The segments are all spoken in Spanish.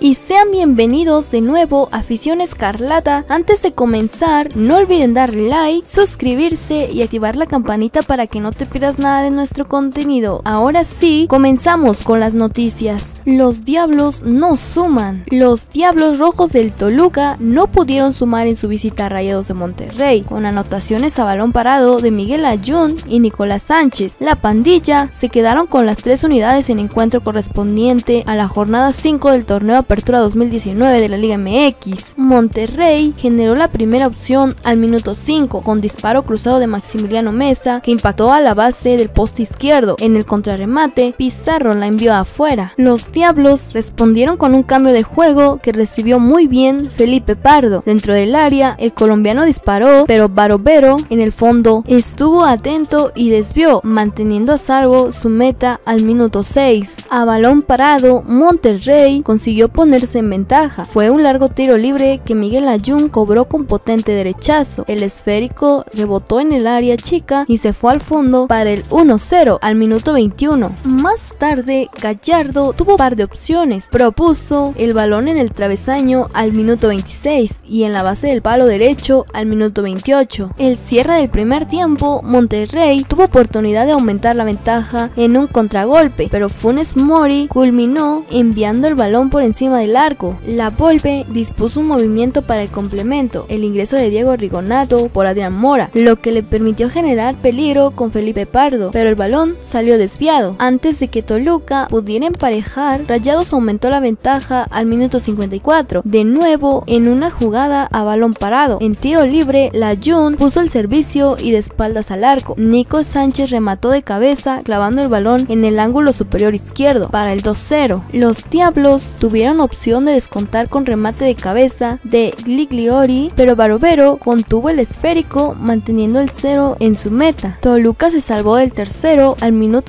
Y sean bienvenidos de nuevo a Afición Escarlata. Antes de comenzar, no olviden darle like, suscribirse y activar la campanita para que no te pierdas nada de nuestro contenido. Ahora sí, comenzamos con las noticias. Los Diablos no suman. Los Diablos Rojos del Toluca no pudieron sumar en su visita a Rayados de Monterrey, con anotaciones a balón parado de Miguel Ayun y Nicolás Sánchez. La pandilla se quedaron con las 3 unidades en encuentro correspondiente a la jornada 5 del torneo Apertura 2019 de la Liga MX. Monterrey generó la primera opción al minuto 5 con disparo cruzado de Maximiliano Mesa que impactó a la base del poste izquierdo. En el contrarremate, Pizarro la envió afuera. Los Diablos respondieron con un cambio de juego que recibió muy bien Felipe Pardo. Dentro del área, el colombiano disparó, pero Barovero en el fondo estuvo atento y desvió, manteniendo a salvo su meta al minuto 6. A balón parado, Monterrey consiguió ponerse en ventaja. Fue un largo tiro libre que Miguel Ayun cobró con potente derechazo. El esférico rebotó en el área chica y se fue al fondo para el 1-0 al minuto 21. Más tarde, Gallardo tuvo un par de opciones. Propuso el balón en el travesaño al minuto 26 y en la base del palo derecho al minuto 28. El cierre del primer tiempo, Monterrey tuvo oportunidad de aumentar la ventaja en un contragolpe, pero Funes Mori culminó enviando el balón por encima del arco. La Volpe dispuso un movimiento para el complemento, el ingreso de Diego Rigonato por Adrián Mora, lo que le permitió generar peligro con Felipe Pardo, pero el balón salió desviado. Antes de que Toluca pudiera emparejar, Rayados aumentó la ventaja al minuto 54, de nuevo en una jugada a balón parado. En tiro libre, Layún puso el servicio y de espaldas al arco. Nico Sánchez remató de cabeza, clavando el balón en el ángulo superior izquierdo para el 2-0. Los Diablos tuvieron opción de descontar con remate de cabeza de Giglioli, pero Barovero contuvo el esférico manteniendo el 0 en su meta. Toluca se salvó del tercero al minuto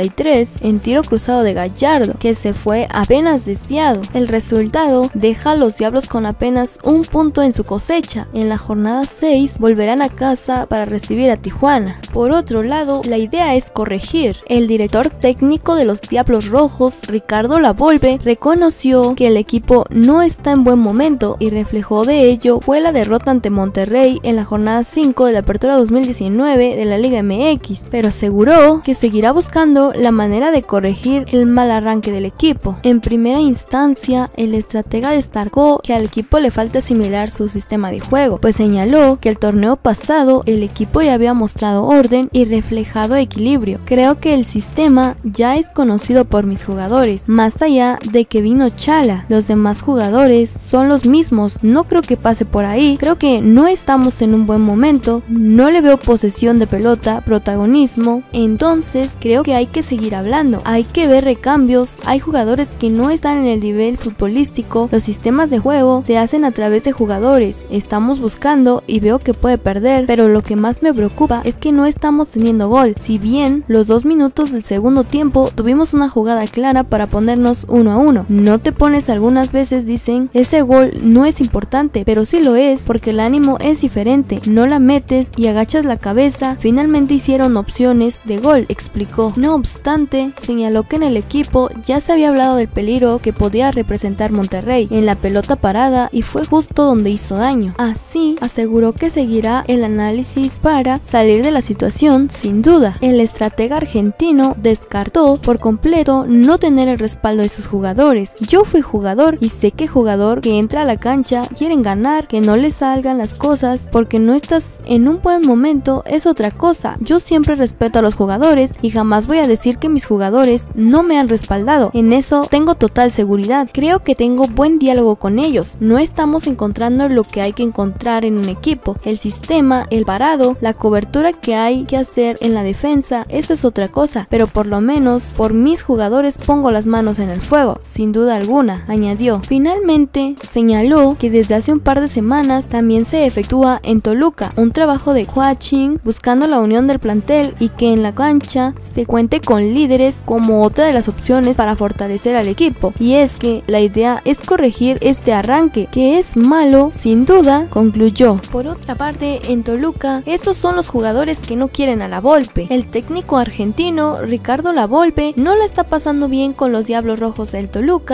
73 en tiro cruzado de Gallardo, que se fue apenas desviado. El resultado deja a los Diablos con apenas un punto en su cosecha. En la jornada 6 volverán a casa para recibir a Tijuana. Por otro lado, la idea es corregir. El director técnico de los Diablos Rojos, Ricardo Lavolpe, reconoció que el equipo no está en buen momento y reflejo de ello fue la derrota ante Monterrey en la jornada 5 de la Apertura 2019 de la Liga MX, pero aseguró que seguirá buscando la manera de corregir el mal arranque del equipo. En primera instancia, el estratega destacó que al equipo le falta asimilar su sistema de juego, pues señaló que el torneo pasado el equipo ya había mostrado orden y reflejado equilibrio. Creo que el sistema ya es conocido por mis jugadores, más allá de que vino Chala, los demás jugadores son los mismos, no creo que pase por ahí. Creo que no estamos en un buen momento, no le veo posesión de pelota, protagonismo, entonces creo que hay que seguir hablando, hay que ver recambios, hay jugadores que no están en el nivel futbolístico, los sistemas de juego se hacen a través de jugadores, estamos buscando y veo que puede perder, pero lo que más me preocupa es que no estamos teniendo gol. Si bien los 2 minutos del segundo tiempo tuvimos una jugada clara para ponernos 1-1, no te pones algunas veces, dicen, ese gol no es importante, pero sí lo es porque el ánimo es diferente, no la metes y agachas la cabeza. Finalmente hicieron opciones de gol, explicó. No obstante, señaló que en el equipo ya se había hablado del peligro que podía representar Monterrey en la pelota parada y fue justo donde hizo daño. Así, aseguró que seguirá el análisis para salir de la situación sin duda. El estratega argentino descartó por completo no tener el respaldo de sus jugadores. Yo fui jugador y sé que jugador que entra a la cancha quieren ganar, que no les salgan las cosas porque no estás en un buen momento es otra cosa. Yo siempre respeto a los jugadores y jamás voy a decir que mis jugadores no me han respaldado. En eso tengo total seguridad. Creo que tengo buen diálogo con ellos. No estamos encontrando lo que hay que encontrar en un equipo. El sistema, el parado, la cobertura que hay que hacer en la defensa, eso es otra cosa. Pero por lo menos por mis jugadores pongo las manos en el fuego, sin duda alguna, añadió. Finalmente, señaló que desde hace un par de semanas también se efectúa en Toluca un trabajo de coaching buscando la unión del plantel y que en la cancha se cuente con líderes como otra de las opciones para fortalecer al equipo. Y es que la idea es corregir este arranque, que es malo sin duda, concluyó. Por otra parte, en Toluca, estos son los jugadores que no quieren a la Volpe. El técnico argentino Ricardo Lavolpe no la está pasando bien con los Diablos Rojos del Toluca y podría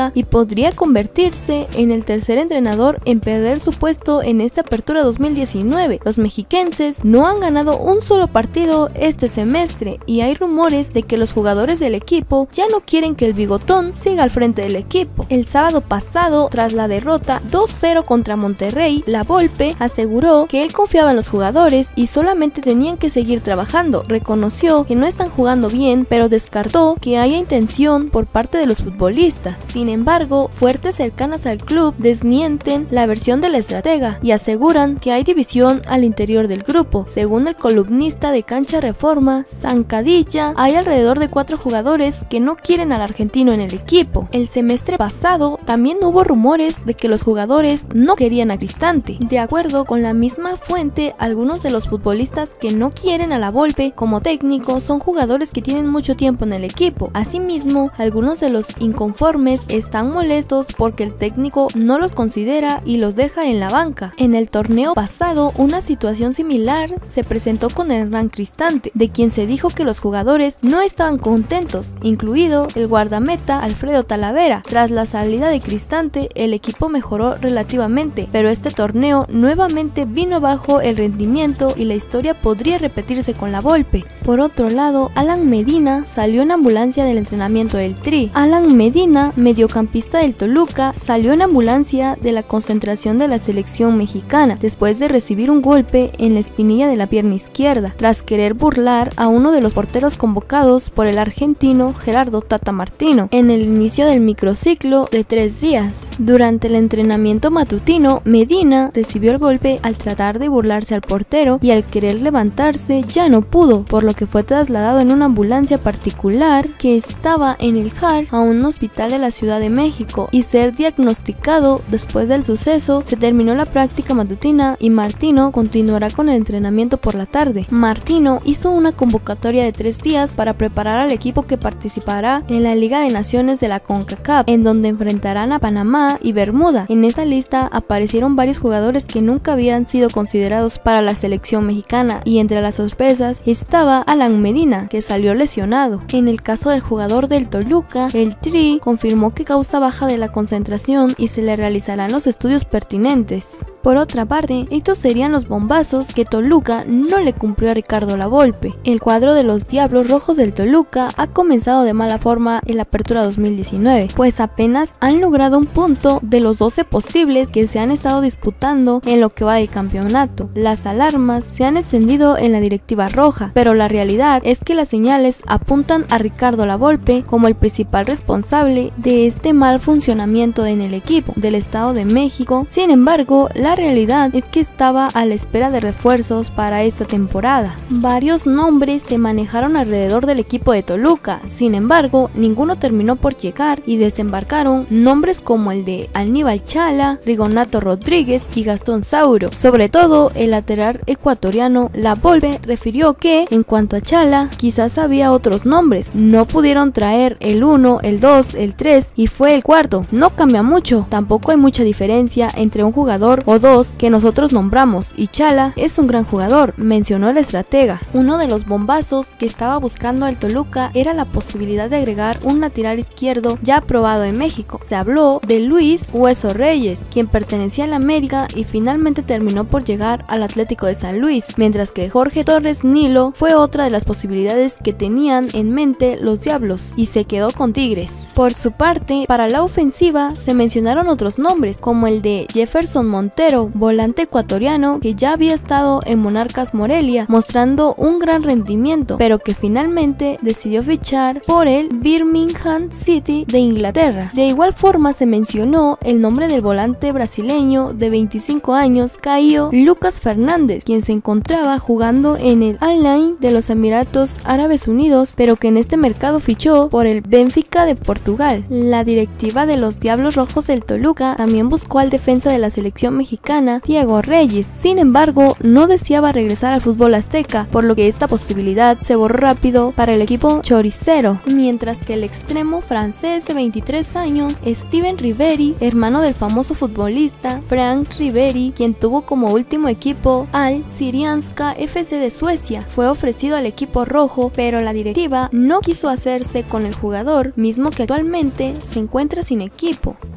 podría convertirse en el tercer entrenador en perder su puesto en esta apertura 2019. Los mexiquenses no han ganado un solo partido este semestre y hay rumores de que los jugadores del equipo ya no quieren que el bigotón siga al frente del equipo. El sábado pasado, tras la derrota 2-0 contra Monterrey, La Volpe aseguró que él confiaba en los jugadores y solamente tenían que seguir trabajando. Reconoció que no están jugando bien, pero descartó que haya intención por parte de los futbolistas. Sin embargo, fuertes cercanas al club desmienten la versión del estratega y aseguran que hay división al interior del grupo. Según el columnista de Cancha Reforma, Zancadilla, hay alrededor de 4 jugadores que no quieren al argentino en el equipo. El semestre pasado también hubo rumores de que los jugadores no querían a Cristante. De acuerdo con la misma fuente, algunos de los futbolistas que no quieren a La Volpe como técnico son jugadores que tienen mucho tiempo en el equipo. Asimismo, algunos de los inconformes están molestos porque el técnico no los considera y los deja en la banca. En el torneo pasado, una situación similar se presentó con Hernán Cristante, de quien se dijo que los jugadores no estaban contentos, incluido el guardameta Alfredo Talavera. Tras la salida de Cristante, el equipo mejoró relativamente, pero este torneo nuevamente vino abajo el rendimiento y la historia podría repetirse con La Volpe. Por otro lado, Alan Medina salió en ambulancia del entrenamiento del Tri. Alan Medina, mediocampista del Toluca, salió en ambulancia de la concentración de la selección mexicana después de recibir un golpe en la espinilla de la pierna izquierda, tras querer burlar a uno de los porteros convocados por el argentino Gerardo Tata Martino en el inicio del microciclo de 3 días. Durante el entrenamiento matutino, Medina recibió el golpe al tratar de burlarse al portero y al querer levantarse ya no pudo, por lo que fue trasladado en una ambulancia particular que estaba en el JAR a un hospital de la Ciudad de México y ser diagnosticado. Después del suceso, se terminó la práctica matutina y Martino continuará con el entrenamiento por la tarde. Martino hizo una convocatoria de 3 días para preparar al equipo que participará en la Liga de Naciones de la CONCACAF, en donde enfrentarán a Panamá y Bermuda. En esta lista aparecieron varios jugadores que nunca habían sido considerados para la selección mexicana y entre las sorpresas estaba Alan Medina, que salió lesionado. En el caso del jugador del Toluca, el Tri confirmó que causa baja de la concentración y se le realizarán los estudios pertinentes. Por otra parte, estos serían los bombazos que Toluca no le cumplió a Ricardo La Volpe. El cuadro de los Diablos Rojos del Toluca ha comenzado de mala forma en la apertura 2019, pues apenas han logrado un punto de los 12 posibles que se han estado disputando en lo que va del campeonato. Las alarmas se han encendido en la directiva roja, pero la realidad es que las señales apuntan a Ricardo La Volpe como el principal responsable de este mal funcionamiento en el equipo del Estado de México. Sin embargo, la realidad es que estaba a la espera de refuerzos para esta temporada. Varios nombres se manejaron alrededor del equipo de Toluca, sin embargo, ninguno terminó por llegar y desembarcaron nombres como el de Aníbal Chala, Rigonato Rodríguez y Gastón Sauro. Sobre todo, el lateral ecuatoriano La Volpe refirió que, en cuanto a Chala, quizás había otros nombres, no pudieron traer el 1, el 2, el 3 y fue el cuarto. No cambia mucho, tampoco hay mucha diferencia entre un jugador o dos que nosotros nombramos y Chala es un gran jugador, mencionó el estratega. Uno de los bombazos que estaba buscando el Toluca era la posibilidad de agregar un lateral izquierdo ya probado en México. Se habló de Luis Hueso Reyes, quien pertenecía al América y finalmente terminó por llegar al Atlético de San Luis, mientras que Jorge Torres Nilo fue otra de las posibilidades que tenían en mente los Diablos y se quedó con Tigres. Por su parte, para la ofensiva se mencionaron otros nombres como el de Jefferson Montero, volante ecuatoriano que ya había estado en Monarcas Morelia mostrando un gran rendimiento, pero que finalmente decidió fichar por el Birmingham City de Inglaterra. De igual forma se mencionó el nombre del volante brasileño de 25 años, Caio Lucas Fernández, quien se encontraba jugando en el Al-Ain de los Emiratos Árabes Unidos, pero que en este mercado fichó por el Benfica de Portugal. La directiva de los Diablos Rojos del Toluca también buscó al defensa de la selección mexicana, Diego Reyes. Sin embargo, no deseaba regresar al fútbol azteca, por lo que esta posibilidad se borró rápido para el equipo choricero, mientras que el extremo francés de 23 años, Steven Ribéry, hermano del famoso futbolista Frank Ribéry, quien tuvo como último equipo al Syrianska FC de Suecia, fue ofrecido al equipo rojo, pero la directiva no quiso hacerse con el jugador, mismo que actualmente se encuentra sin equipo.